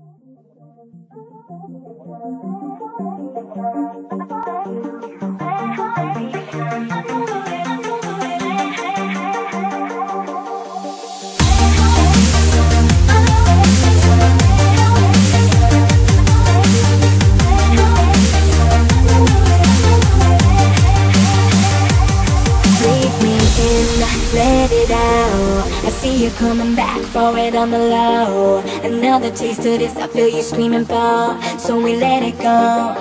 Let it out. I see you coming back for it on the low. Another taste of this I feel you screaming for, so we let it go.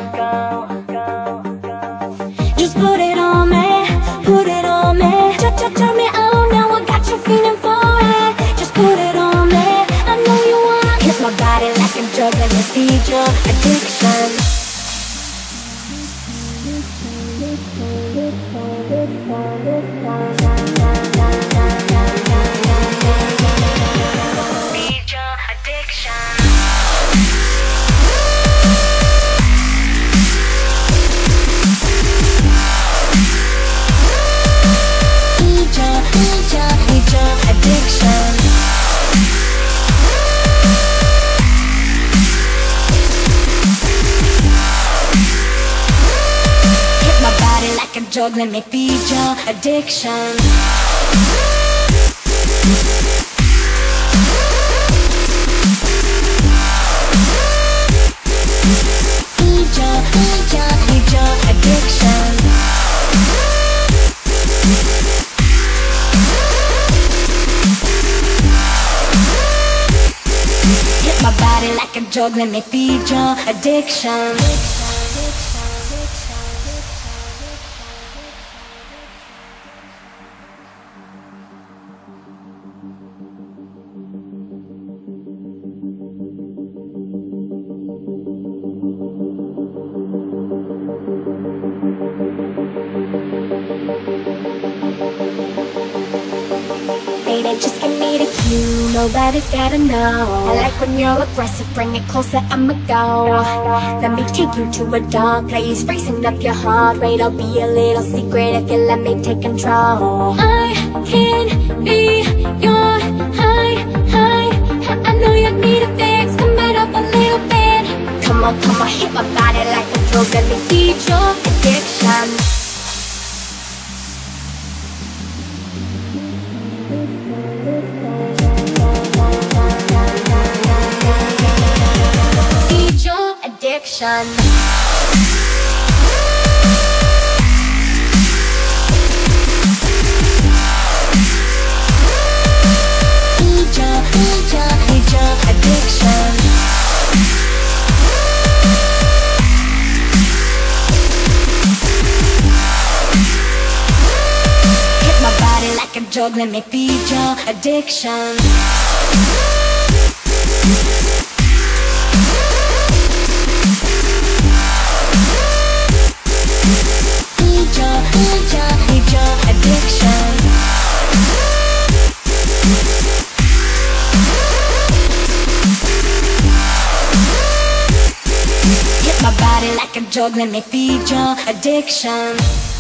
Just put it on me, put it on me. Turn me on, now I got you feeling for it. Just put it on me, I know you wanna hit my body like I'm juggling this feed your addiction. Juggling me, feed your addiction. Feed your addiction. Hit my body like a juggling me, feed your addiction. Just give me the cue, nobody's gotta know. I like when you're aggressive, bring it closer, I'ma go. Let me take you to a dark place, racing up your heart rate. I'll be a little secret if you let me take control. I can be your high. I know you need a fix, come right up a little bit. Come on, hit my body like a drug. Let me feed your addiction. Addiction. Feed your addiction. Hit my body like a drug, let me feed your addiction. Hit my body like a drug, let me feed your addiction.